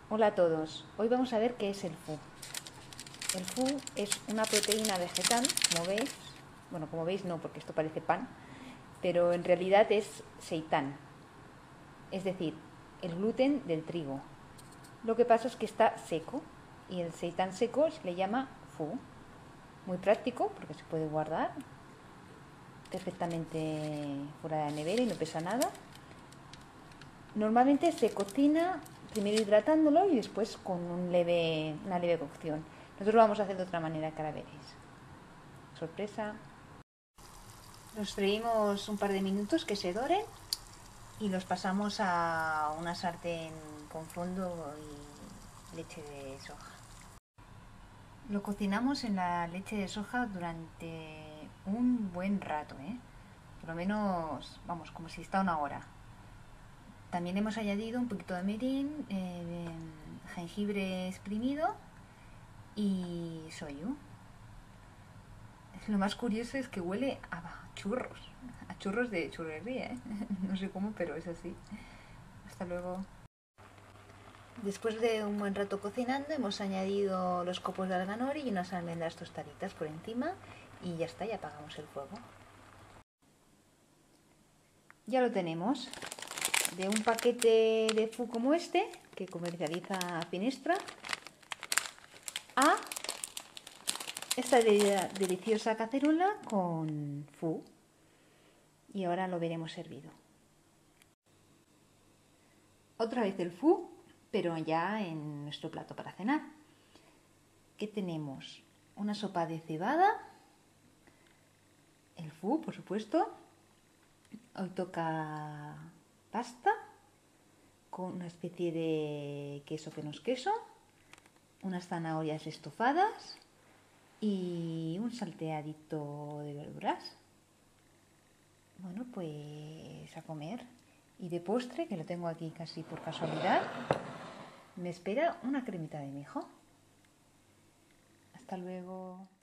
Hola a todos, hoy vamos a ver qué es el fu. El fu es una proteína vegetal, como veis. Bueno, como veis no, porque esto parece pan, pero en realidad es seitán, es decir, el gluten del trigo. Lo que pasa es que está seco y el seitán seco se le llama fu. Muy práctico porque se puede guardar perfectamente fuera de la nevera y no pesa nada. Normalmente se cocina primero hidratándolo y después con una leve cocción. Nosotros lo vamos a hacer de otra manera, que ahora veréis. Sorpresa. Los freímos un par de minutos que se doren y los pasamos a una sartén con fondo y leche de soja. Lo cocinamos en la leche de soja durante un buen rato, por lo menos, vamos, como si está una hora. También hemos añadido un poquito de mirin, jengibre exprimido y shoyu. Lo más curioso es que huele a churros de churrería, No sé cómo, pero es así. Hasta luego. Después de un buen rato cocinando hemos añadido los copos de alganori y unas almendras tostaditas por encima y ya está, ya apagamos el fuego. Ya lo tenemos. De un paquete de fu como este, que comercializa Finestra, a esta deliciosa cacerola con fu. Y ahora lo veremos servido. Otra vez el fu, pero ya en nuestro plato para cenar. ¿Qué tenemos? Una sopa de cebada, el fu, por supuesto. Hoy toca pasta con una especie de queso que no es queso, unas zanahorias estofadas y un salteadito de verduras. Bueno, pues a comer. Y de postre, que lo tengo aquí casi por casualidad, me espera una cremita de mijo. Hasta luego.